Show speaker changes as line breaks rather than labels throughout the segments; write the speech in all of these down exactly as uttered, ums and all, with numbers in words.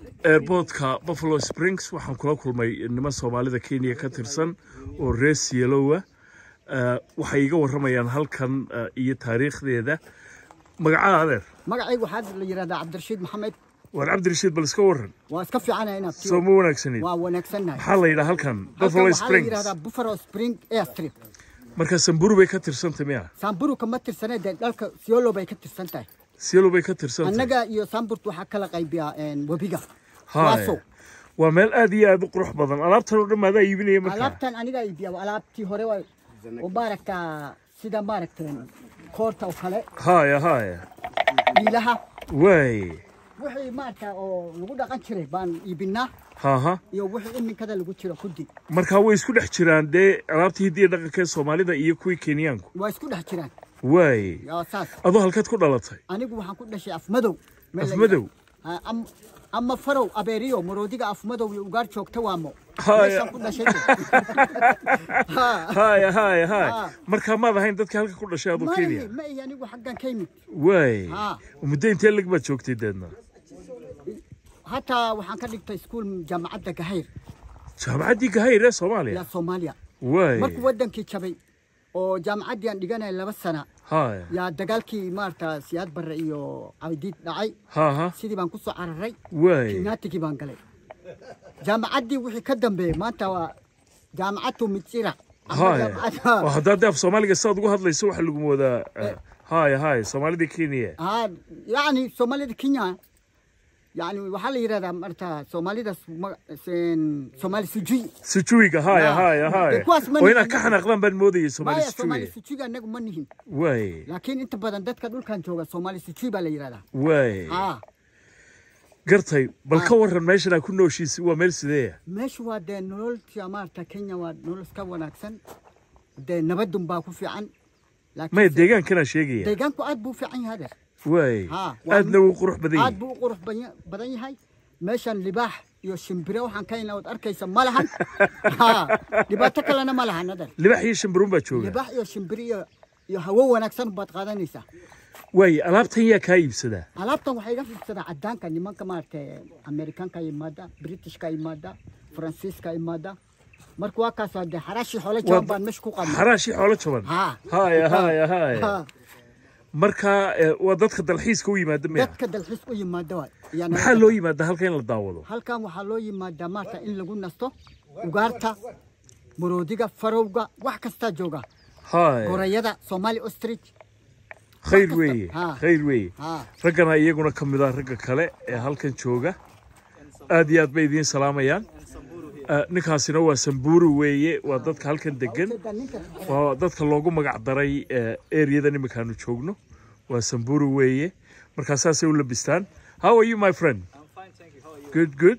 airportka Buffalo Springs waxaan kula kulmay nima Soomaalida Kenya ka tirsan oo rees yellow ah waxay iga waramayaan halkan iyo taariikhdeeda magaca adeer
magacaygu waxaa la yiraahdaa Cabdirashiid Maxamed
war Cabdirashiid bal iska waran
waa iska fiicanahay inaad
soo ma wanaagsaneed
waa wanaagsannahay
waxa la yiraahdaa halkan Buffalo Springs
la yiraahdaa Buffalo Spring Airstrip
marka Samburu bay ka tirsantahay miya
Samburu kama tirsanay dalka Siolo bay ka tirsantahay
Siolo bay ka tirsantahay
annaga iyo Samburu waxa kala qaybiyaa een wabiga
waaso waa meel aad iyo aad u qurux badan alaabtan oo dhamaada iibinaya marka
alaabtan aniga iibiyaa alaabtii hore waa oo baaraka sida maaragteen koorta oo kale
haya haya
ilaha
way
wixii maarka oo lagu dhaqan jiray baan iibinaa
ha ha
iyo wixii iminkada lagu jiro kudi
marka way isku dhex jiraan de alaabtii hidii dhaqanka Soomaalida iyo kuwii Kenyaanku
way isku dhex jiraan
way
yaa saas
adoo halkaad ku dhalatay
anigu waxaan ku dhashay Afmadow
Afmadow
am amma farow abeeriyo maroodiga Afmadow iyo ugaar joogta waamo
meeshan ku dhashay haya haya haya marka ma ahayn dadka halka ku dhashay adoo Kenya
ma ay anigu xaggan ka yimid
way muddo intee lag ba joogtay deedna
hatta waxaan ka dhigtay school jaamacadda Gahayr
jaamacadii Gahayr ee Soomaaliya
ya Soomaaliya
way
markuu wadankii jabay oo jaamacadii aan dhiganay laba sano
haya
ya dagaalkii maarta siyaad barre iyo Cabdiid dhacay
ha ha
sidii baan ku soo cararay
way
kinaatigii baan galay jaamacadii wixii ka dambeeyay maanta waa jaamacadu Mitsira
haya hadda daf Soomaaliga saad ugu hadlayso waxa lagu moodaa haya haya Soomaalida Kenya
ah yani Soomaalida Kenya يعني وحال يرادا مرتا سوماليدا سين سومالي سجوي
سجويga haya haya haya wayna ka xanaaqdan baan moodayay Soomaali sujui
Soomaali sujiga anagu ma nihin
way
laakiin inta badan dadka dhulkan jooga Soomaali sujui baa la yiraahdaa
way
ha
gartay bal ka waran meesha ku nooshiisi waa meel sidee
meesha waa de nolol Soomaarta Kenya waa nolol ka wanaagsan de nabadun baa ku fiican
laakiin ma deegaankana sheegaya
deegaanku aad buu fiican yahay
way aadna uu qurux badan yahay
aad buu qurux badan yahay meeshan libaax iyo shimbiro waxaan ka inaad arkaysa malahan ha dibata kalena malahan adan
libaax iyo shimbiro baa jooga
libaax iyo shimbiro iyo hawo wanaagsan baad qaadanaysa
way alaabtan yaa ka iibsada
alaabtan waxay iga fiirsada cadaanka nimanka maartay Americanka yimaada Britishka yimaada Faransiiska yimaada marka waa kaas waa xaraashi xoolo jaban baan mesh ku qadnaa
xaraashi xoolo jaban ha haya haya haya marka waa dadka dalxiiska u yimaada ma
dadka dalxiiska u yimaada
yani waxa loo yimaada halka in la daawado
halkan waxa loo yimaada maarta in lagu nasto ugaarta maroodiga farowga wax kasta jooga
hay
gorayada Somali Ostrich
khayr weeye khayr weeye ragana iyaguna kamida ragga kale ee halkan jooga aad iyo aad bay idin salaamayaan ninkaasina waa Samburu weeye waa dadka halkan degan waa dadka loogu magac daray area-da nimankaanu joogno waa Samburu weeye marka saasay u labistaan how are you my friend
I'm fine thank you how are you
good good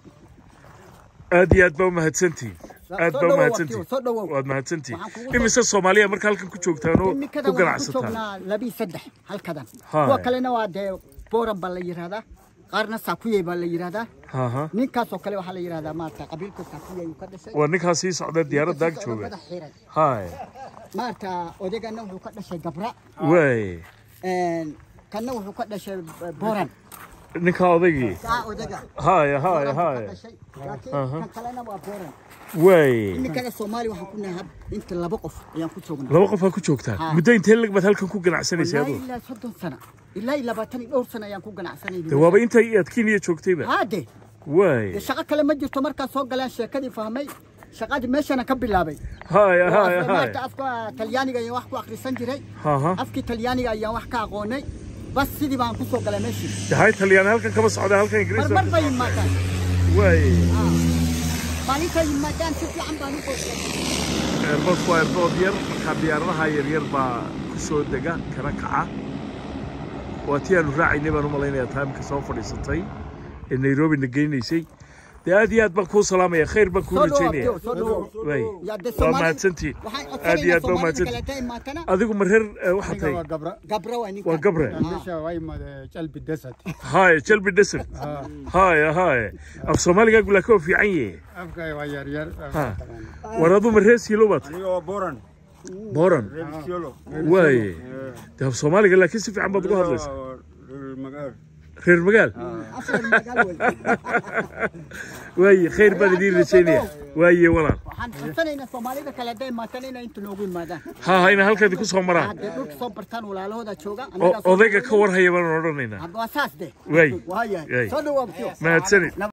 aad iyo aad baa mahadsantiin aad baa mahadsantiin waad mahadsantiin imise Soomaaliya marka halkan ku joogtaan oo ku ganacsataan
labi saddex halkadan kuwa kalena waa de Boran baa la yiraahdaa qaarna Saakuyay baa la yiraahdaa
ha ha
ninkaas oo kale waxa la yiraahdaa maarta qabiilka Saakuyay uu ka dhashay
waa ninkaas sii socda diyaaradda jooga hay
maarta odagana wuxuu ka dhashay Gabra
way
een kana wuxuu ka dhashay Boran
ninka odagii
saa odaga
haya haya haya
kan kalena waa Boran
way
ninka Soomaali waxaan ku nahay inta laba qof ayaan ku joognaa
laba qof ku joogtaa muddo intee lag baad halkan ku ganacsanaysaa
adoo ilaa soddon sano ilaa labaatan iyo dhowr sano ayaan ku ganacsanayay
waaba inta aad Kenya joogtayba
haade
way
shaqo kale ma jirto marka soo galaan sheekadii fahmay shaqadii meeshana ka bilaabay
haya haya haya
afka Talyaaniga ayaan wax ku akhrisan jiray
ha ha
afki Talyaaniga ayaan wax ka aqoonay bas sidii baan ku soo galay meeshii
tahay Talyaani halkan kama socda halkan Ingiriis
mar bay imaadaan
way
maalinta imaadaan si fiican baan u qoray
bas waa doodiyar ka diyaaradaha yar yar baa ku soo dega kana kaca واتيان راعي نبان ومالين يا تام كسوف فريستي النيروبي نجينيسي ده أديات بكو سلامة يا خير بكو رجيني وي ما تنتي أديات بما تنتي أذيكم مرهر وحتى
قبرة قبرة وينك
وقبرة
واي ما قلب الدست
هاي قلب الدست هاي هاي أف سومالي أقول لك في عيني
أفكا ويار يار
ورادو مرهر سيلوبات
أيوة بورن
بورن واي ده في سومالي قال لك كيف في عم بتقول هذا خير مقال
أصل المقال
واي خير بلدي رسيني واي ولا
حنحسنين Soomaali da kala day maatanina inta noogu imaadaan
ها هنا halka ku soo maraan
hadda dhulka soo bartaan walaalahooda jooga
odayga ka war haya baan odhanaynaa
hadda waa saas de
way
waaya soo dhawaabtiyo
mahadsanid